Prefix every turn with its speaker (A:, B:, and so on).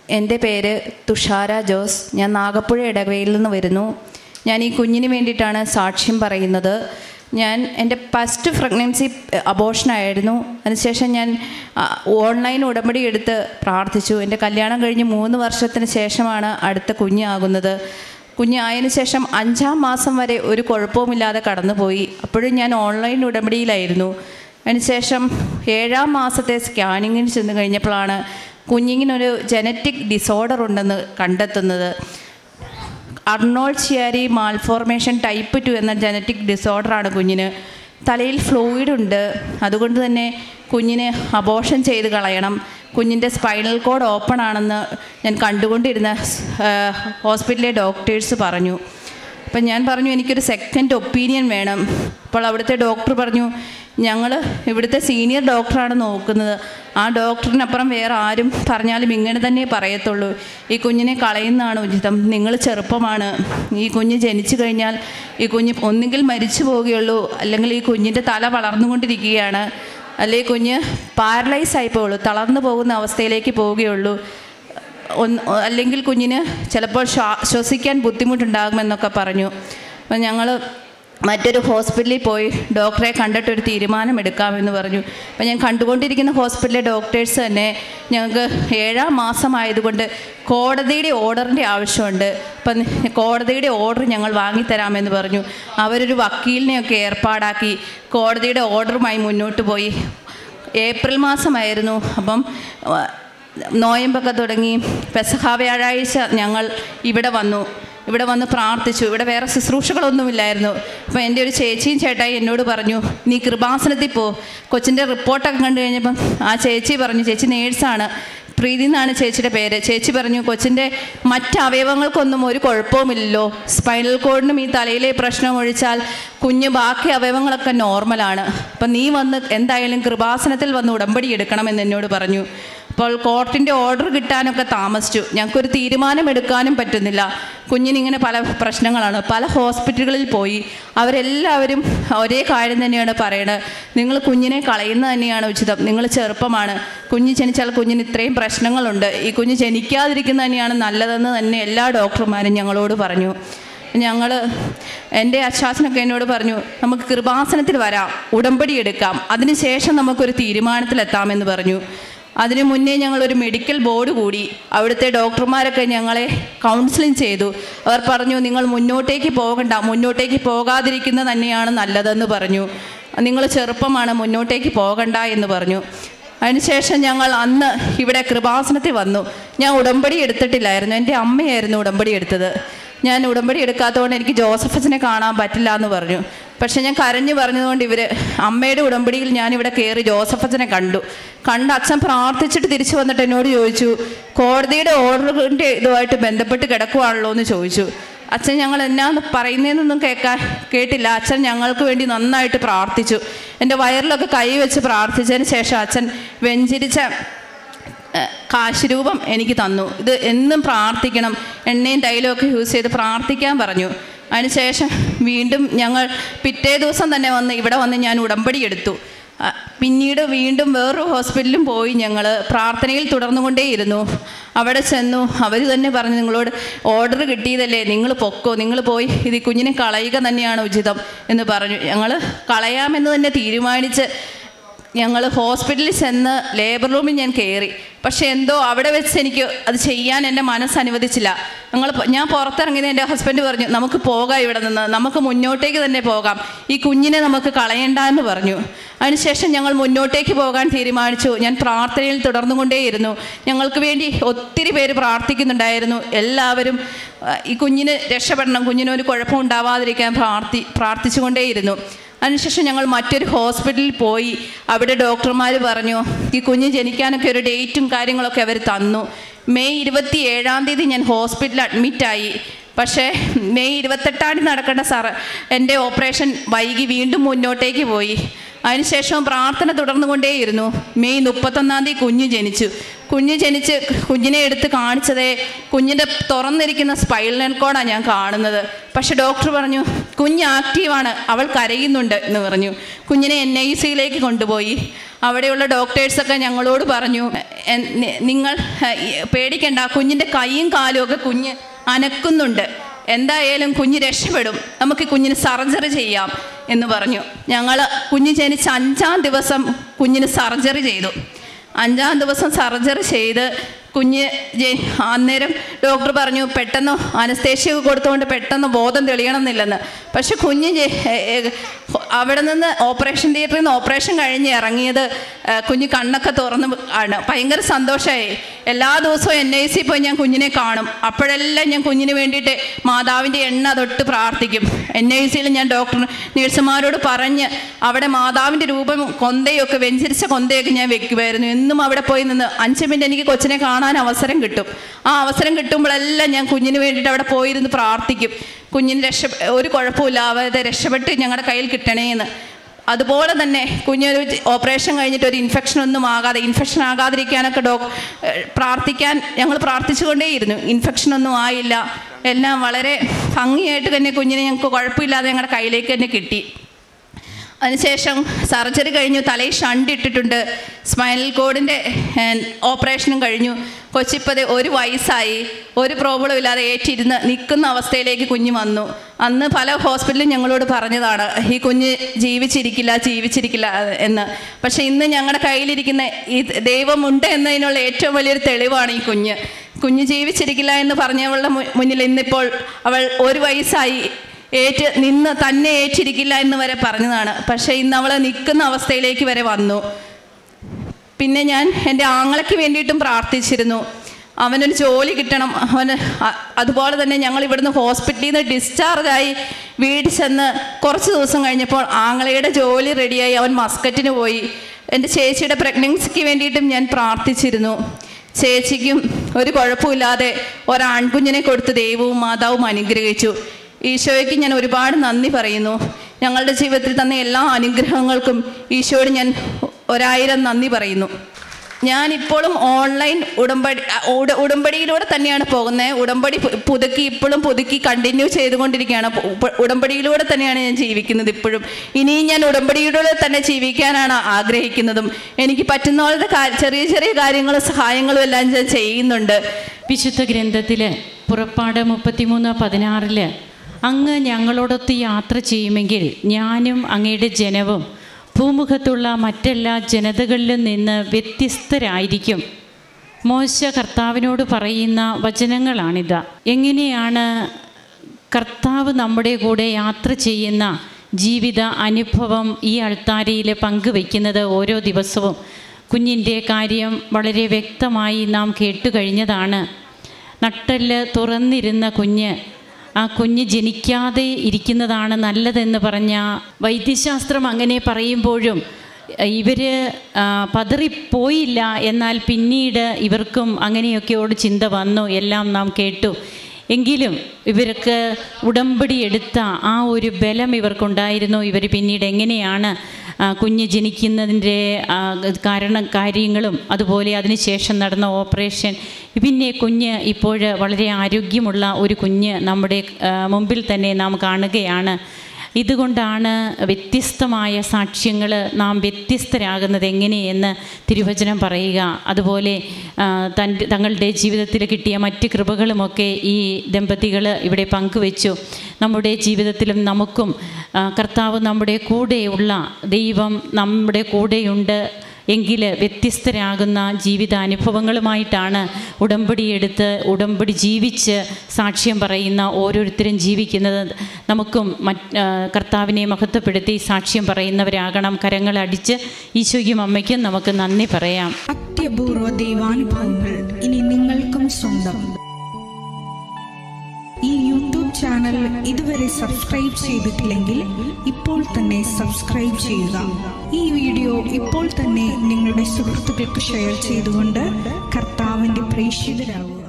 A: എൻ്റെ പേര് തുഷാര ജോസ്. ഞാൻ നാഗപ്പുഴ ഇടവയിൽ നിന്ന് വരുന്നു. ഞാൻ ഈ കുഞ്ഞിന് വേണ്ടിയിട്ടാണ് സാക്ഷ്യം പറയുന്നത്. എൻ്റെ ഫസ്റ്റ് പ്രഗ്നൻസി അബോർഷനായിരുന്നു. അതിനുശേഷം ഞാൻ ഓൺലൈൻ ഉടമ്പടി എടുത്ത് പ്രാർത്ഥിച്ചു. എൻ്റെ കല്യാണം കഴിഞ്ഞ് 3 വർഷത്തിന് ശേഷമാണ് അടുത്ത കുഞ്ഞാകുന്നത്. കുഞ്ഞായതിനു ശേഷം 5-ാം മാസം വരെ ഒരു കുഴപ്പവുമില്ലാതെ കടന്നുപോയി. അപ്പോഴും ഞാൻ ഓൺലൈൻ ഉടമ്പടിയിലായിരുന്നു. അതിനുശേഷം 7-ാം മാസത്തെ സ്കാനിങ്ങിന് ചെന്ന് കഴിഞ്ഞപ്പോഴാണ് കുഞ്ഞിനൊരു ജനറ്റിക് ഡിസോർഡർ ഉണ്ടെന്ന് കണ്ടെത്തുന്നത്. അർണോൾഡ് ചിയാരി മാൽഫോർമേഷൻ ടൈപ്പ് 2 എന്ന ജനറ്റിക് ഡിസോർഡറാണ് കുഞ്ഞിന്. തലയിൽ ഫ്ലൂയിഡ് ഉണ്ട്. അതുകൊണ്ട് തന്നെ കുഞ്ഞിനെ അബോർഷൻ ചെയ്ത് കളയണം. കുഞ്ഞിൻ്റെ സ്പൈനൽ കോഡ് ഓപ്പൺ ആണെന്ന് ഞാൻ കണ്ടുകൊണ്ടിരുന്ന ഹോസ്പിറ്റലിലെ ഡോക്ടേഴ്സ് പറഞ്ഞു. അപ്പം ഞാൻ പറഞ്ഞു എനിക്കൊരു സെക്കൻഡ് ഒപ്പീനിയൻ വേണം. അപ്പോൾ അവിടുത്തെ ഡോക്ടർ പറഞ്ഞു, ഞങ്ങൾ ഇവിടുത്തെ സീനിയർ ഡോക്ടറാണ് നോക്കുന്നത്. ആ ഡോക്ടറിനപ്പുറം വേറെ ആരും പറഞ്ഞാലും ഇങ്ങനെ തന്നെ പറയത്തുള്ളൂ, ഈ കുഞ്ഞിനെ കളയുന്നതാണ് ഉചിതം. നിങ്ങൾ ചെറുപ്പമാണ്. ഈ കുഞ്ഞ് ജനിച്ചു കഴിഞ്ഞാൽ ഈ കുഞ്ഞ് ഒന്നുകിൽ മരിച്ചു പോവുകയുള്ളൂ, അല്ലെങ്കിൽ ഈ കുഞ്ഞിൻ്റെ തല വളർന്നുകൊണ്ടിരിക്കുകയാണ്, അല്ലെങ്കിൽ കുഞ്ഞ് പാരലൈസ് പോവുള്ളൂ, തളർന്നു പോകുന്ന അവസ്ഥയിലേക്ക് പോവുകയുള്ളൂ, അല്ലെങ്കിൽ കുഞ്ഞിന് ചിലപ്പോൾ ശ്വസിക്കാൻ ബുദ്ധിമുട്ടുണ്ടാകുമെന്നൊക്കെ പറഞ്ഞു. അപ്പം ഞങ്ങൾ മറ്റൊരു ഹോസ്പിറ്റലിൽ പോയി ഡോക്ടറെ കണ്ടിട്ടൊരു തീരുമാനമെടുക്കാമെന്ന് പറഞ്ഞു. അപ്പം ഞാൻ കണ്ടുകൊണ്ടിരിക്കുന്ന ഹോസ്പിറ്റലിലെ ഡോക്ടേഴ്സ് തന്നെ ഞങ്ങൾക്ക് 7-ാം മാസമായതുകൊണ്ട് കോടതിയുടെ ഓർഡറിൻ്റെ ആവശ്യമുണ്ട്, അപ്പം കോടതിയുടെ ഓർഡർ ഞങ്ങൾ വാങ്ങിത്തരാമെന്ന് പറഞ്ഞു. അവരൊരു വക്കീലിനെയൊക്കെ ഏർപ്പാടാക്കി കോടതിയുടെ ഓർഡറുമായി മുന്നോട്ട് പോയി. ഏപ്രിൽ മാസമായിരുന്നു. അപ്പം നോയമ്പൊക്കെ തുടങ്ങി. പെസഹ വ്യാഴാഴ്ച ഞങ്ങൾ ഇവിടെ വന്ന് പ്രാർത്ഥിച്ചു. ഇവിടെ വേറെ ശുശ്രൂഷകളൊന്നുമില്ലായിരുന്നു. അപ്പോൾ എൻ്റെ ഒരു ചേച്ചിയും ചേട്ടായി എന്നോട് പറഞ്ഞു, നീ കൃപാസനത്തിൽ പോ. കൊച്ചിൻ്റെ റിപ്പോർട്ടൊക്കെ കണ്ടു കഴിഞ്ഞപ്പം ആ ചേച്ചി പറഞ്ഞു, ചേച്ചി നേഴ്സാണ്, പ്രീതി എന്നാണ് ചേച്ചിയുടെ പേര്. ചേച്ചി പറഞ്ഞു, കൊച്ചിൻ്റെ മറ്റ് അവയവങ്ങൾക്കൊന്നും ഒരു കുഴപ്പവുമില്ലല്ലോ, സ്പൈനൽ കോഡിനും ഈ തലയിലെ പ്രശ്നം ഒഴിച്ചാൽ കുഞ്ഞ് ബാക്കി അവയവങ്ങളൊക്കെ നോർമലാണ്. അപ്പം നീ വന്ന് എന്തായാലും കൃപാസനത്തിൽ വന്ന് ഉടമ്പടി എടുക്കണമെന്ന് എന്നോട് പറഞ്ഞു. അപ്പോൾ കോർട്ടിൻ്റെ ഓർഡർ കിട്ടാനൊക്കെ താമസിച്ചു. ഞങ്ങൾക്കൊരു തീരുമാനമെടുക്കാനും പറ്റുന്നില്ല. കുഞ്ഞിനിങ്ങനെ പല പ്രശ്നങ്ങളാണ്. പല ഹോസ്പിറ്റലുകളിൽ പോയി. അവരെല്ലാവരും ഒരേ കാര്യം തന്നെയാണ് പറയണത്, നിങ്ങൾ കുഞ്ഞിനെ കളയുന്നത് തന്നെയാണ് ഉചിതം, നിങ്ങൾ ചെറുപ്പമാണ്, കുഞ്ഞ് ജനിച്ചാൽ കുഞ്ഞിന് ഇത്രയും പ്രശ്നങ്ങളുണ്ട്, ഈ കുഞ്ഞ് ജനിക്കാതിരിക്കുന്നത് തന്നെയാണ് നല്ലതെന്ന് തന്നെ എല്ലാ ഡോക്ടർമാരും ഞങ്ങളോട് പറഞ്ഞു. എൻ്റെ അച്ചാച്ചനൊക്കെ എന്നോട് പറഞ്ഞു, നമുക്ക് കൃപാസനത്തിൽ വരാം, ഉടമ്പടി എടുക്കാം, അതിനുശേഷം നമുക്കൊരു തീരുമാനത്തിലെത്താമെന്ന് പറഞ്ഞു. അതിനു മുന്നേ ഞങ്ങളൊരു മെഡിക്കൽ ബോർഡ് കൂടി. അവിടുത്തെ ഡോക്ടർമാരൊക്കെ ഞങ്ങളെ കൗൺസിലിംഗ് ചെയ്തു. അവർ പറഞ്ഞു, നിങ്ങൾ മുന്നോട്ടേക്ക് പോകണ്ട, മുന്നോട്ടേക്ക് പോകാതിരിക്കുന്നത് തന്നെയാണ് നല്ലതെന്ന് പറഞ്ഞു. നിങ്ങൾ ചെറുപ്പമാണ്, മുന്നോട്ടേക്ക് പോകണ്ട എന്ന് പറഞ്ഞു. അതിനുശേഷം ഞങ്ങൾ അന്ന് ഇവിടെ കൃപാസനത്തിൽ വന്നു. ഞാൻ ഉടമ്പടി എടുത്തിട്ടില്ലായിരുന്നു. എൻ്റെ അമ്മയായിരുന്നു ഉടമ്പടി എടുത്തത്. ഞാൻ ഉടമ്പടി എടുക്കാത്തതുകൊണ്ട് എനിക്ക് ജോസഫച്ചനെ കാണാൻ പറ്റില്ല എന്ന് പറഞ്ഞു. പക്ഷെ ഞാൻ കരഞ്ഞു പറഞ്ഞതുകൊണ്ട് അമ്മയുടെ ഉടമ്പടിയിൽ ഞാനിവിടെ കയറി ജോസഫച്ചനെ കണ്ട് അച്ഛൻ പ്രാർത്ഥിച്ചിട്ട് തിരിച്ചു വന്നിട്ട് എന്നോട് ചോദിച്ചു, കോടതിയുടെ ഓർഡറിൻ്റെ ഇതുമായിട്ട് ബന്ധപ്പെട്ട് കിടക്കുവാണല്ലോ എന്ന് ചോദിച്ചു. അച്ഛൻ ഞങ്ങൾ എന്നാന്ന് പറയുന്നതെന്നൊന്നും കേട്ടില്ല. അച്ഛൻ ഞങ്ങൾക്ക് വേണ്ടി നന്നായിട്ട് പ്രാർത്ഥിച്ചു. എൻ്റെ വയറിലൊക്കെ കൈ വെച്ച് പ്രാർത്ഥിച്ചതിന് ശേഷം അച്ഛൻ വെഞ്ചരിച്ച കാശുരൂപം എനിക്ക് തന്നു. ഇത് എന്നും പ്രാർത്ഥിക്കണം, എണ്ണയും തൈലമൊക്കെ യൂസ് ചെയ്ത് പ്രാർത്ഥിക്കാൻ പറഞ്ഞു. അതിനുശേഷം വീണ്ടും ഞങ്ങൾ പിറ്റേ ദിവസം തന്നെ ഇവിടെ വന്ന് ഞാൻ ഉടമ്പടി എടുത്തു. പിന്നീട് വീണ്ടും വേറൊരു ഹോസ്പിറ്റലിലും പോയി. ഞങ്ങൾ പ്രാർത്ഥനയിൽ തുടർന്നുകൊണ്ടേയിരുന്നു. അവിടെ ചെന്നു. അവർ തന്നെ പറഞ്ഞു, നിങ്ങളോട് ഓർഡർ കിട്ടിയതല്ലേ, നിങ്ങൾ പൊക്കോ, നിങ്ങൾ പോയി ഇത് കുഞ്ഞിനെ കളയുക തന്നെയാണ് ഉചിതം എന്ന് പറഞ്ഞു. ഞങ്ങൾ കളയാമെന്ന് തന്നെ തീരുമാനിച്ച് ഞങ്ങൾ ഹോസ്പിറ്റലിൽ ചെന്ന് ലേബർ റൂമിൽ ഞാൻ കയറി. പക്ഷേ എന്തോ അവിടെ വെച്ച് എനിക്ക് അത് ചെയ്യാൻ എൻ്റെ മനസ്സ് അനുവദിച്ചില്ല. ഞാൻ പുറത്തിറങ്ങിയത് എൻ്റെ ഹസ്ബൻഡ് പറഞ്ഞു, നമുക്ക് പോകാം, ഇവിടെ നിന്ന് നമുക്ക് മുന്നോട്ടേക്ക് തന്നെ പോകാം, ഈ കുഞ്ഞിനെ നമുക്ക് കളയണ്ട എന്ന് പറഞ്ഞു. അതിനുശേഷം ഞങ്ങൾ മുന്നോട്ടേക്ക് പോകാൻ തീരുമാനിച്ചു. ഞാൻ പ്രാർത്ഥനയിൽ തുടർന്നുകൊണ്ടേയിരുന്നു. ഞങ്ങൾക്ക് വേണ്ടി ഒത്തിരി പേര് പ്രാർത്ഥിക്കുന്നുണ്ടായിരുന്നു. എല്ലാവരും ഈ കുഞ്ഞിന് രക്ഷപ്പെടണം, കുഞ്ഞിനൊരു കുഴപ്പം ഉണ്ടാവാതിരിക്കാൻ പ്രാർത്ഥിച്ചുകൊണ്ടേയിരുന്നു. അതിനുശേഷം ഞങ്ങൾ മറ്റൊരു ഹോസ്പിറ്റലിൽ പോയി. അവിടെ ഡോക്ടർമാർ പറഞ്ഞു, ഈ കുഞ്ഞ് ജനിക്കാനൊക്കെ ഒരു ഡേറ്റും കാര്യങ്ങളൊക്കെ അവർ തന്നു. മെയ് 27-ാം തീയതി ഞാൻ ഹോസ്പിറ്റലിൽ അഡ്മിറ്റായി. പക്ഷേ മെയ് 28-ാം തീയതി നടക്കേണ്ട എൻ്റെ ഓപ്പറേഷൻ വൈകി വീണ്ടും മുന്നോട്ടേക്ക് പോയി. അതിനുശേഷം പ്രാർത്ഥന തുടർന്നുകൊണ്ടേയിരുന്നു. മെയ് 31-ാം തീയതി കുഞ്ഞ് ജനിച്ച് കുഞ്ഞിനെ എടുത്ത് കാണിച്ചതേ കുഞ്ഞിൻ്റെ തുറന്നിരിക്കുന്ന സ്പൈനൽ കോഡാണ് ഞാൻ കാണുന്നത്. പക്ഷെ ഡോക്ടർ പറഞ്ഞു, കുഞ്ഞ് ആക്റ്റീവാണ്, അവൾ കരയുന്നുണ്ട് എന്ന് പറഞ്ഞു. കുഞ്ഞിനെ NICയിലേക്ക് കൊണ്ടുപോയി. അവിടെയുള്ള ഡോക്ടേഴ്സൊക്കെ ഞങ്ങളോട് പറഞ്ഞു, നിങ്ങൾ പേടിക്കണ്ട, കുഞ്ഞിൻ്റെ കൈയും കാലും ഒക്കെ കുഞ്ഞ് അനക്കുന്നുണ്ട്, എന്തായാലും കുഞ്ഞ് രക്ഷപ്പെടും, നമുക്ക് കുഞ്ഞിന് സർജറി ചെയ്യാം എന്ന് പറഞ്ഞു. ഞങ്ങൾ കുഞ്ഞ് ജനിച്ച് 5-ാം ദിവസം കുഞ്ഞിന് സർജറി ചെയ്തു. 5-ാം ദിവസം സർജറി ചെയ്ത് കുഞ്ഞ് അന്നേരം ഡോക്ടർ പറഞ്ഞു പെട്ടെന്ന് അനസ്തേഷ്യ കൊടുത്തുകൊണ്ട് പെട്ടെന്ന് ബോധം തെളിയണമെന്നില്ലെന്ന്. പക്ഷെ കുഞ്ഞ് അവിടെ നിന്ന് ഓപ്പറേഷൻ തിയേറ്ററിൽ നിന്ന് ഓപ്പറേഷൻ കഴിഞ്ഞ് ഇറങ്ങിയത് കുഞ്ഞ് കണ്ണൊക്കെ തുറന്ന് ആണ്. ഭയങ്കര സന്തോഷമായി. എല്ലാ ദിവസവും NIC പോയി ഞാൻ കുഞ്ഞിനെ കാണും. അപ്പോഴെല്ലാം ഞാൻ കുഞ്ഞിന് വേണ്ടിയിട്ട് മാതാവിൻ്റെ എണ്ണ തൊട്ട് പ്രാർത്ഥിക്കും. NICയിൽ ഞാൻ നേഴ്സുമാരോട് പറഞ്ഞ് അവിടെ മാതാവിൻ്റെ രൂപം കൊന്തയൊക്കെ വെഞ്ചരിച്ച കൊന്തയൊക്കെ ഞാൻ വെക്കുമായിരുന്നു. എന്നും അവിടെ പോയി നിന്ന് 5 മിനിറ്റ് എനിക്ക് കൊച്ചിനെ കാണാൻ അവസരം കിട്ടും. ആ അവസരം കിട്ടുമ്പോഴെല്ലാം ഞാൻ കുഞ്ഞിന് വേണ്ടിയിട്ട് അവിടെ പോയിരുന്ന് പ്രാർത്ഥിക്കും, കുഞ്ഞിന് ഒരു കുഴപ്പമില്ലാതെ രക്ഷപ്പെട്ട് ഞങ്ങളുടെ കയ്യിൽ കിട്ടണേന്ന്. അതുപോലെ തന്നെ കുഞ്ഞൊരു ഓപ്പറേഷൻ കഴിഞ്ഞിട്ട് ഒരു ഇൻഫെക്ഷൻ ആകാതിരിക്കാനൊക്കെ ഞങ്ങൾ പ്രാർത്ഥിച്ചുകൊണ്ടേയിരുന്നു. ഇൻഫെക്ഷനൊന്നും ആയില്ല. എല്ലാം വളരെ ഭംഗിയായിട്ട് തന്നെ കുഞ്ഞിനെ ഞങ്ങൾക്ക് കുഴപ്പമില്ലാതെ ഞങ്ങളുടെ കയ്യിലേക്ക് തന്നെ കിട്ടി. അതിനുശേഷം സർജറി കഴിഞ്ഞു, തലയിൽ ഷണ്ട് ഇട്ടിട്ടുണ്ട്, സ്പൈനൽ കോഡിൻ്റെ ഓപ്പറേഷനും കഴിഞ്ഞു. കൊച്ചിപ്പത് 1 വയസ്സായി, ഒരു പ്രോബ്ലം ഇല്ലാതെ ഏറ്റിരുന്ന് നിൽക്കുന്ന അവസ്ഥയിലേക്ക് കുഞ്ഞ് വന്നു. അന്ന് പല ഹോസ്പിറ്റലും ഞങ്ങളോട് പറഞ്ഞതാണ് ഈ കുഞ്ഞ് ജീവിച്ചിരിക്കില്ല എന്ന്. പക്ഷെ ഇന്ന് ഞങ്ങളുടെ കയ്യിലിരിക്കുന്ന ഈ ദൈവമുണ്ട് എന്നതിനുള്ള ഏറ്റവും വലിയൊരു തെളിവാണ് ഈ കുഞ്ഞ് ജീവിച്ചിരിക്കില്ല എന്ന് പറഞ്ഞവളുടെ മുന്നിൽ ഇന്നിപ്പോൾ അവൾ 1 വയസ്സായി, തന്നെ ഏറ്റിരിക്കില്ല എന്ന് വരെ പറഞ്ഞതാണ്. പക്ഷെ ഇന്ന് അവൾ നിൽക്കുന്ന അവസ്ഥയിലേക്ക് വരെ വന്നു. പിന്നെ ഞാൻ എൻ്റെ ആങ്ങളയ്ക്ക് വേണ്ടിയിട്ടും പ്രാർത്ഥിച്ചിരുന്നു, അവനൊരു ജോലി കിട്ടണം. അതുപോലെ തന്നെ ഞങ്ങൾ ഇവിടുന്ന് ഹോസ്പിറ്റലിൽ നിന്ന് ഡിസ്ചാർജായി വീട്ടിൽ ചെന്ന് കുറച്ച് ദിവസം കഴിഞ്ഞപ്പോൾ ആങ്ങളയുടെ ജോലി റെഡിയായി, അവൻ മസ്കറ്റിന് പോയി. എൻ്റെ ചേച്ചിയുടെ പ്രഗ്നൻസിക്ക് വേണ്ടിയിട്ടും ഞാൻ പ്രാർത്ഥിച്ചിരുന്നു. ചേച്ചിക്കും ഒരു കുഴപ്പമില്ലാതെ ഒരാൺകുഞ്ഞിനെ കൊടുത്ത് ദൈവവും മാതാവും അനുഗ്രഹിച്ചു. ഈശോയ്ക്ക് ഞാൻ ഒരുപാട് നന്ദി പറയുന്നു. ഞങ്ങളുടെ ജീവിതത്തിൽ തന്ന എല്ലാ അനുഗ്രഹങ്ങൾക്കും ഈശോയോട് ഞാൻ 1000 നന്ദി പറയുന്നു. ഞാനിപ്പോഴും ഓൺലൈൻ ഉടമ്പടിയിലൂടെ തന്നെയാണ് പോകുന്നത്. ഉടമ്പടി പുതുക്കി കണ്ടിന്യൂ ചെയ്തുകൊണ്ടിരിക്കുകയാണ്. ഉടമ്പടിയിലൂടെ തന്നെയാണ് ഞാൻ ജീവിക്കുന്നത് ഇപ്പോഴും. ഇനിയും ഞാൻ ഉടമ്പടിയിലൂടെ തന്നെ ജീവിക്കാനാണ് ആഗ്രഹിക്കുന്നതും. എനിക്ക് പറ്റുന്ന പോലത്തെ ചെറിയ ചെറിയ കാര്യങ്ങളും സഹായങ്ങളും എല്ലാം ഞാൻ ചെയ്യുന്നുണ്ട്.
B: വിശുദ്ധ ഗ്രന്ഥത്തിൽ പുറപ്പാട് 33:16 അങ്ങ് ഞങ്ങളോടൊത്ത് യാത്ര ചെയ്യുമെങ്കിൽ ഞാനും അങ്ങയുടെ ജനവും ഭൂമുഖത്തുള്ള മറ്റെല്ലാ ജനതകളിലും നിന്ന് വ്യത്യസ്തരായിരിക്കും. മോശ കർത്താവിനോട് പറയുന്ന വചനങ്ങളാണിത്. എങ്ങനെയാണ് കർത്താവ് നമ്മുടെ കൂടെ യാത്ര ചെയ്യുന്ന ജീവിത അനുഭവം ഈ അൾത്താരയിൽ പങ്കുവയ്ക്കുന്നത്? ഓരോ ദിവസവും കുഞ്ഞിൻ്റെ കാര്യം വളരെ വ്യക്തമായി നാം കേട്ടുകഴിഞ്ഞതാണ്. നട്ടെല്ല് തുറന്നിരുന്ന ആ കുഞ്ഞ് ജനിക്കാതെ ഇരിക്കുന്നതാണ് നല്ലതെന്ന് പറഞ്ഞ വൈദ്യശാസ്ത്രം അങ്ങനെ പറയുമ്പോഴും ഇവർ പതറിപ്പോയില്ല. എന്നാൽ പിന്നീട് ഇവർക്കും അങ്ങനെയൊക്കെയോട് ചിന്ത വന്നു, എല്ലാം നാം കേട്ടു. എങ്കിലും ഇവർക്ക് ഉടമ്പടി എടുത്ത ആ ഒരു ബലം ഇവർക്കുണ്ടായിരുന്നു. ഇവർ പിന്നീട് എങ്ങനെയാണ് കുഞ്ഞ് ജനിക്കുന്നതിൻ്റെ കാര്യങ്ങളും അതുപോലെ അതിനുശേഷം നടന്ന ഓപ്പറേഷൻ, പിന്നെ കുഞ്ഞ് ഇപ്പോൾ വളരെ ആരോഗ്യമുള്ള ഒരു കുഞ്ഞ് നമ്മുടെ മുമ്പിൽ തന്നെ നാം കാണുകയാണ്. ഇതുകൊണ്ടാണ് വ്യത്യസ്തമായ സാക്ഷ്യങ്ങൾ നാം വ്യത്യസ്തരാകുന്നത് എങ്ങനെയെന്ന് തിരുവചനം പറയുക. അതുപോലെ തങ്ങളുടെ ജീവിതത്തിൽ കിട്ടിയ മറ്റ് കൃപകളുമൊക്കെ ഈ ദമ്പതികൾ ഇവിടെ പങ്കുവെച്ചു. നമ്മുടെ ജീവിതത്തിലും നമുക്കും കർത്താവ് നമ്മുടെ കൂടെയുള്ള ദൈവം നമ്മുടെ കൂടെയുണ്ട് എങ്കിൽ വ്യത്യസ്തരാകുന്ന ജീവിതാനുഭവങ്ങളുമായിട്ടാണ് ഉടമ്പടിയെടുത്ത് ഉടമ്പടി ജീവിച്ച് സാക്ഷ്യം പറയുന്ന ഓരോരുത്തരും ജീവിക്കുന്നത്. നമുക്കും കർത്താവിനെ മഹത്വപ്പെടുത്തി സാക്ഷ്യം പറയുന്നവരാകണം. കരങ്ങളടിച്ച് ഈശോയ്ക്കും അമ്മയ്ക്കും നമുക്ക് നന്ദി പറയാം.
C: അത്യപൂർവ ദൈവാനുഭവങ്ങൾ ഇനി നിങ്ങൾക്കും സ്വന്തം. ഈ യൂട്യൂബ് ചാനൽ ഇതുവരെ സബ്സ്ക്രൈബ് ചെയ്തിട്ടില്ലെങ്കിൽ ഇപ്പോൾ തന്നെ സബ്സ്ക്രൈബ് ചെയ്യുക. ഈ വീഡിയോ ഇപ്പോൾ തന്നെ നിങ്ങളുടെ സുഹൃത്തുക്കൾക്ക് ഷെയർ ചെയ്തുകൊണ്ട് കർത്താവിൻ്റെ പ്രേക്ഷിതരാകുക.